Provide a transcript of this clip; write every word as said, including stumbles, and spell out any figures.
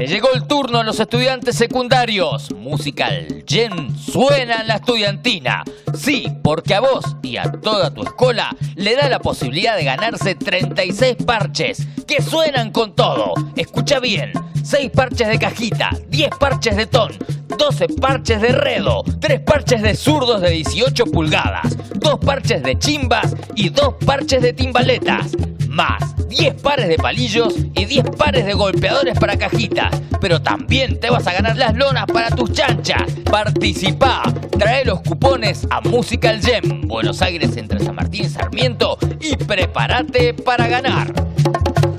Le llegó el turno a los estudiantes secundarios. Musical Jam suena en la estudiantina. Sí, porque a vos y a toda tu escuela le da la posibilidad de ganarse treinta y seis parches que suenan con todo. Escucha bien, seis parches de cajita, diez parches de ton, doce parches de redo, tres parches de zurdos de dieciocho pulgadas, dos parches de chimbas y dos parches de timbaletas, más diez pares de palillos y diez pares de golpeadores para cajitas. Pero también te vas a ganar las lonas para tus chanchas. Participá, trae los cupones a Musical Jam, Buenos Aires entre San Martín y Sarmiento, y prepárate para ganar.